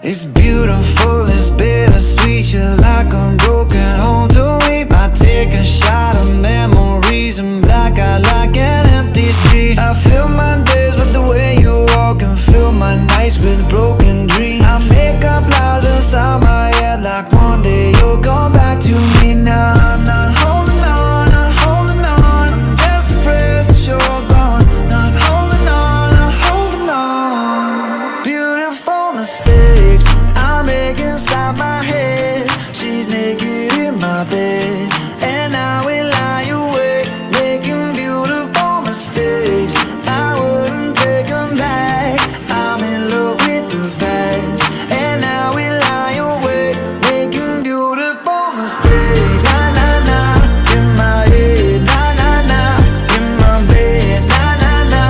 It's beautiful, it's bittersweet. You're like a broken home to me. I take a shot of memories and black out like an empty street. I fill my days with the way you walk and fill my nights with broken dreams. I make up lies inside my head like one day you'll come back to me. Now I'm not holding on, not holding on. I'm just depressed that you're gone. Not holding on, not holding on. Beautiful mistakes I make inside my head. She's naked in my bed and I will lie awake, making beautiful mistakes. I wouldn't take them back. I'm in love with the past and I will lie awake, making beautiful mistakes. Na na na, in my head. Na na na, in my bed. Na na na,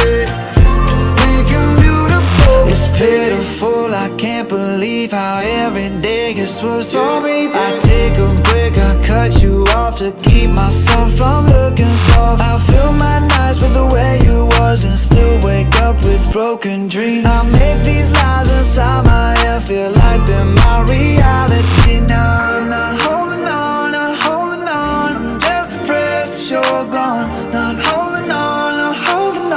making beautiful. It's pitiful, I can't believe how every day gets worse for me. I take a break, I cut you off to keep myself from looking soft. I fill my nights with the way you was and still wake up with broken dreams. I make these lies inside my head feel like they're my reality. Now I'm not holding on, not holding on. I'm just depressed that you're gone. Not holding on, not holding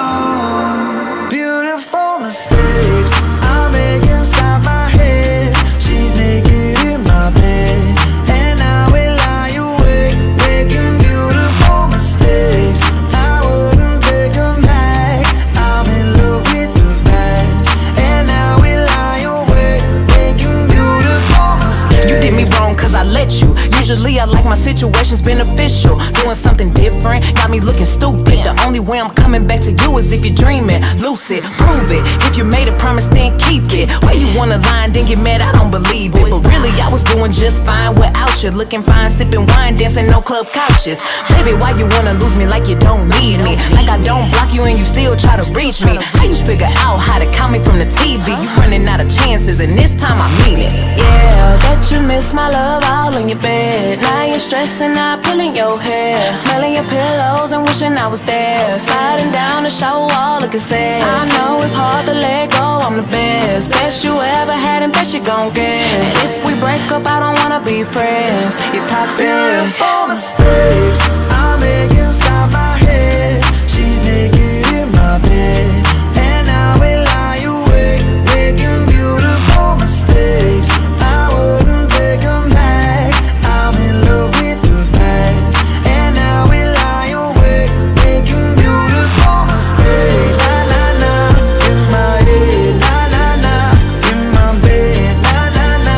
on. Beautiful mistakes I make inside my head. She's naked in my bed and I will lie awake, making beautiful mistakes. I wouldn't take them back. I'm in love with the past and I will lie awake, making beautiful mistakes. You did me wrong cause I let you. Usually I like my situations beneficial. Doing something different got me looking stupid. The only way I'm coming back to you is if you're dreaming. Lucid, prove it. If you made a promise then keep it. Why you wanna lie and then get mad? I don't believe it. But really I was doing just fine without you. Looking fine, sipping wine, dancing no club couches. Baby, why you wanna lose me like you don't need me? Like I don't block you and you still try to reach me. How you figure out how to count me from the TV? You running out of chances and this time I mean it. Yeah, bet you miss my love all in your bed. Now you're stressing out, pulling your hair, smelling your pillows and wishing I was there. Sliding down the shower wall looking sad. I know it's hard to let go, I'm the best. Best you ever had and best you gon' get. And if we break up, I don't wanna be friends. You're toxic. Beautiful mistakes I make inside my head. She's naked in my bed and I will lie awake, making beautiful mistakes. I wouldn't take them back. I'm in love with the past and I will lie awake, making beautiful mistakes. Na na na, in my head. Na na na, in my bed. Na na na,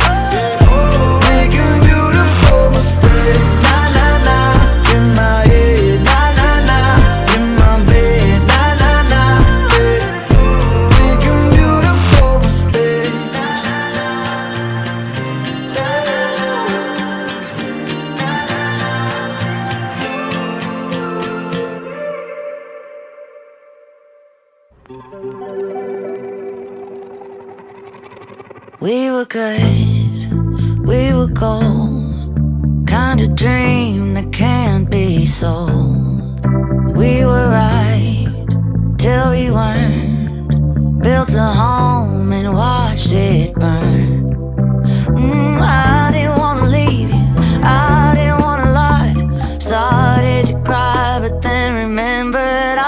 making beautiful mistakes. Na na na, in my head. Na na na, in my bed. Na na na, making beautiful mistakes. We were good, we were gold, kind of dream that can't be sold. We were right till we weren't, built a home and watched it burn. I didn't wanna leave you, I didn't wanna lie. Started to cry but then remembered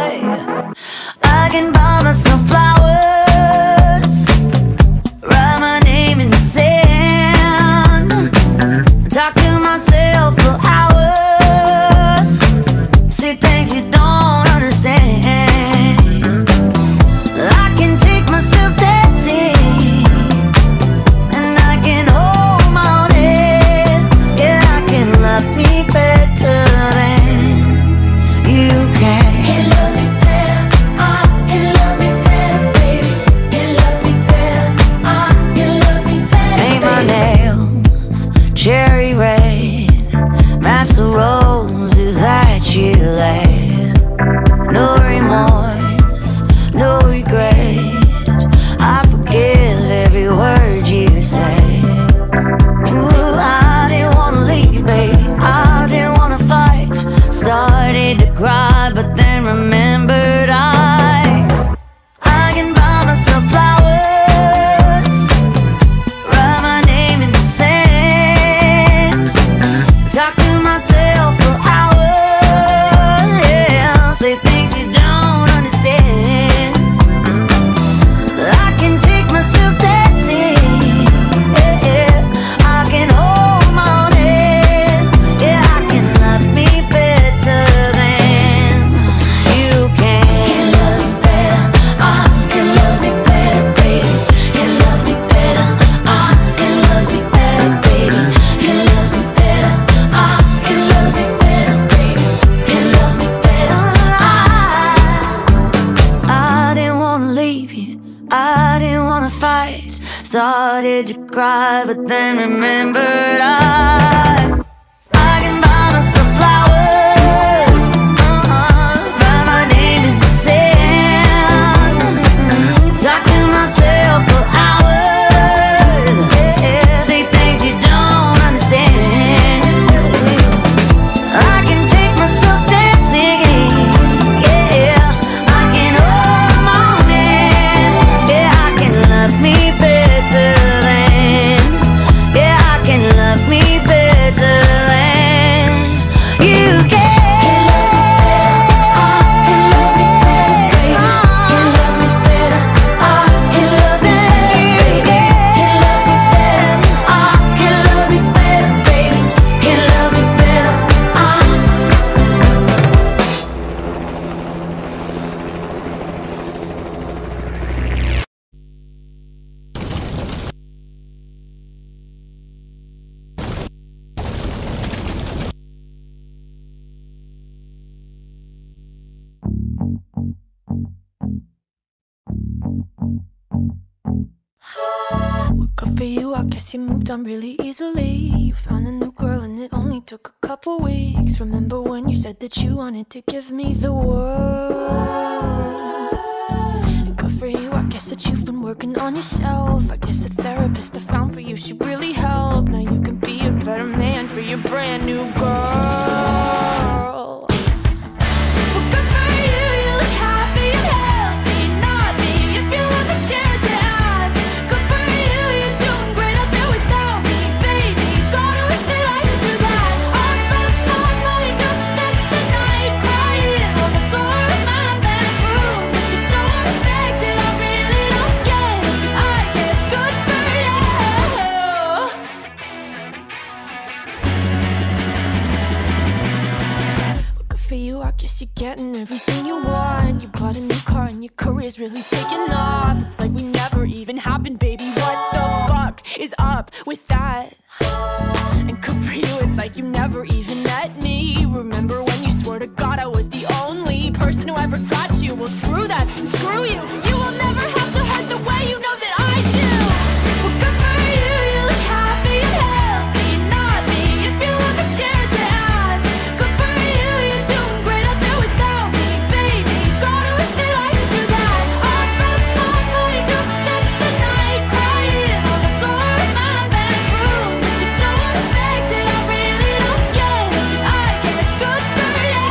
I can buy myself flowers, write my name in the sand, talk to myself for hours, see things you don't understand. I can take myself dancing and I can hold my own head. Yeah, I can love me better than you can. Can love me better, I can love me better, baby. Can love me better, I can love me better. Paint my nails cherry red, match the roses that you laid. did you cry? But then remembered I can buy myself flowers, write my name in the sand, talk to myself for hours, say things you don't understand. I can take myself dancing, I can hold the morning, I can love me better than, I can love me better than you can. Well, good for you, I guess you moved on really easily. You found a new girl and it only took a couple weeks. Remember when you said that you wanted to give me the world? And good for you, I guess that you've been working on yourself. I guess the therapist I found for you should really help. Now you can be a better man for your brand new girl. Well, good for you, you look happy and healthy. Not me, if you ever cared to ask. Good for you, you're doing great out there without me, baby. Gotta wish that I could do that. I lost my mind, I've spent the night crying on the floor of my bedroom. But you're so unaffected, I really don't get it. I guess good for you. Well, good for you, I guess you're getting everything you want. You bought a new car and your career's really taking off. It's like we never even happened, baby. What the fuck is up with that? And good for you, it's like you never even met me. Remember when you swore to God I was the only person who ever got you? Well, screw that and screw you. You will never have to hurt the way you know that I do. Well, good for you, you look happy and healthy. Not me, if you ever cared to ask. Good for you, you're doing great out there without me, baby. Gotta wish that I could do that. I lost my mind, I've spent the night crying on the floor of my bedroom. But you're so unaffected, I really don't get it. I guess good for you.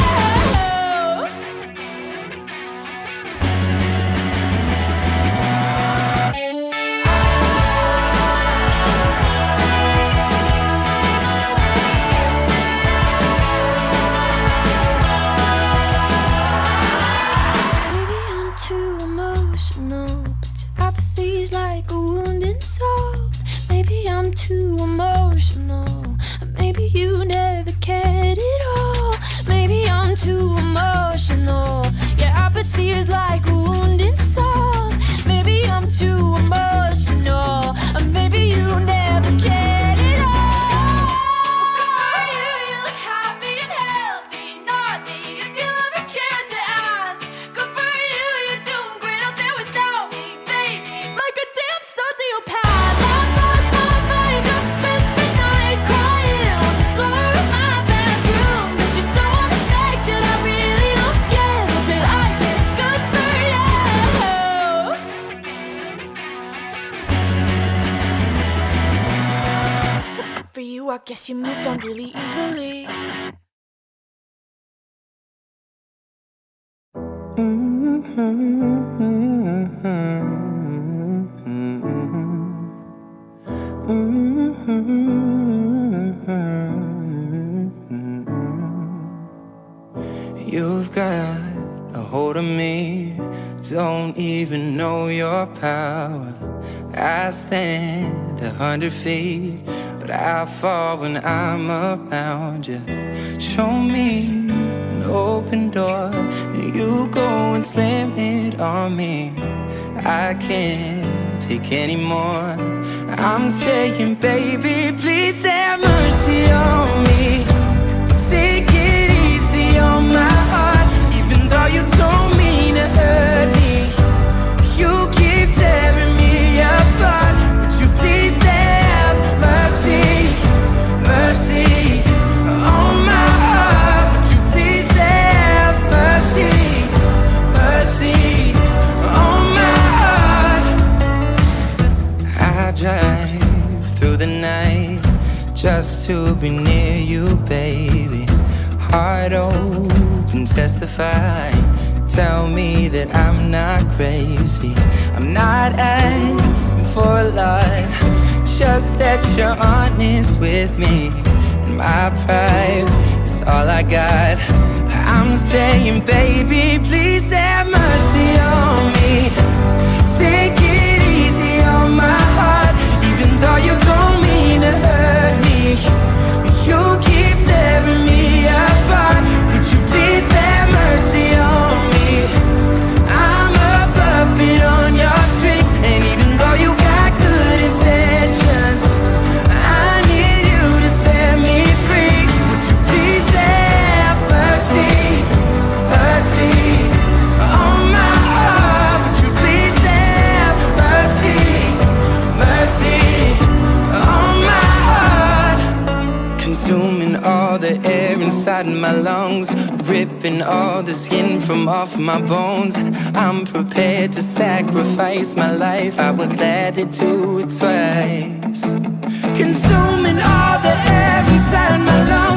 Maybe I'm too emotional, but your apathy's like a wounded soul. Maybe I'm too emotional, or maybe you never cared at all. Maybe I'm too emotional, your apathy is like a wounded soul. Maybe I'm too emotional, or maybe you never cared at all. Good for you, you look happy and healthy. Not me, if you ever cared to ask. Good for you, you're doing great out there without me, baby. Like a damn sociopath. I've lost my mind, I've spent the night crying on the floor of my bedroom. But you're so unaffected, I really don't get it. But I guess good for you. Good for you, I guess you moved on really easily. You've got a hold of me, don't even know your power. I stand 100 feet, but I fall when I'm around you. Show me an open door, then you go and slam it on me. I can't take anymore. I'm saying, baby, please have mercy on me. Take it easy on my heart, even though you don't mean to hurt me. You keep tearing me apart, would you please hear you, baby. Heart open, testify. Tell me that I'm not crazy. I'm not asking for a lot, just that you're honest with me. And my pride is all I got. I'm saying, baby, please have mercy on me. Take it easy on my heart, even though you don't mean to hurt me. You keep tearing me apart. Would you please have mercy on me? I'm a puppet on your string, and even though you got good intentions, I need you to set me free. Would you please have mercy, mercy on my heart? Would you please have mercy, mercy on my heart? Consuming all the air inside my lungs, ripping all the skin from off my bones. I'm prepared to sacrifice my life, I would gladly do it twice. Consuming all the air inside my lungs,